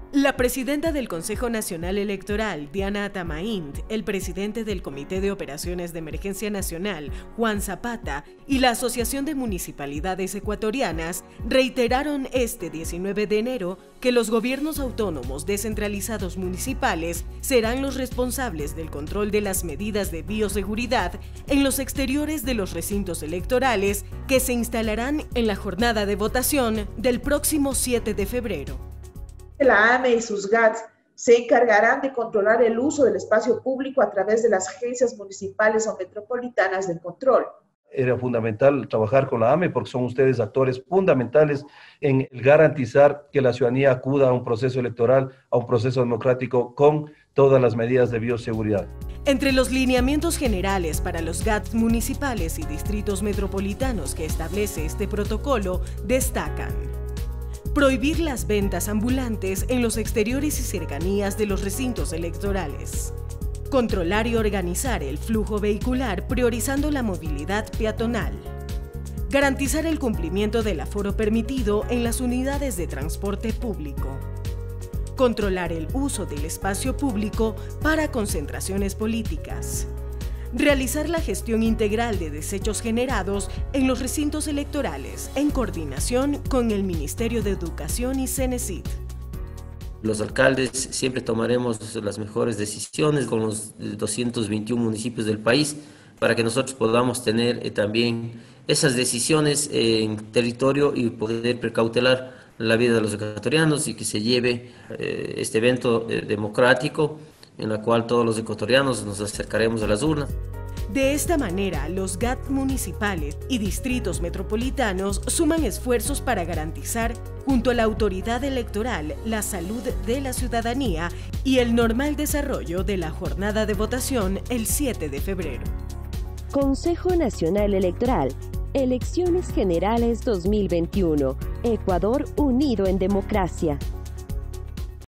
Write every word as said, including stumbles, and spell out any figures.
La presidenta del Consejo Nacional Electoral, Diana Atamaín, el presidente del Comité de Operaciones de Emergencia Nacional, Juan Zapata, y la Asociación de Municipalidades Ecuatorianas reiteraron este diecinueve de enero que los gobiernos autónomos descentralizados municipales serán los responsables del control de las medidas de bioseguridad en los exteriores de los recintos electorales que se instalarán en la jornada de votación del próximo siete de febrero. La A M E y sus G A Ts se encargarán de controlar el uso del espacio público a través de las agencias municipales o metropolitanas de control. Era fundamental trabajar con la A M E porque son ustedes actores fundamentales en garantizar que la ciudadanía acuda a un proceso electoral, a un proceso democrático con todas las medidas de bioseguridad. Entre los lineamientos generales para los G A Ts municipales y distritos metropolitanos que establece este protocolo destacan: prohibir las ventas ambulantes en los exteriores y cercanías de los recintos electorales. Controlar y organizar el flujo vehicular priorizando la movilidad peatonal. Garantizar el cumplimiento del aforo permitido en las unidades de transporte público. Controlar el uso del espacio público para concentraciones políticas. Realizar la gestión integral de desechos generados en los recintos electorales en coordinación con el Ministerio de Educación y Cenecit. Los alcaldes siempre tomaremos las mejores decisiones con los doscientos veintiún municipios del país para que nosotros podamos tener eh, también esas decisiones eh, en territorio y poder precautelar la vida de los ecuatorianos y que se lleve eh, este evento eh, democrático en la cual todos los ecuatorianos nos acercaremos a las urnas. De esta manera, los G A T municipales y distritos metropolitanos suman esfuerzos para garantizar, junto a la autoridad electoral, la salud de la ciudadanía y el normal desarrollo de la jornada de votación el siete de febrero. Consejo Nacional Electoral, Elecciones Generales dos mil veintiuno. Ecuador unido en democracia.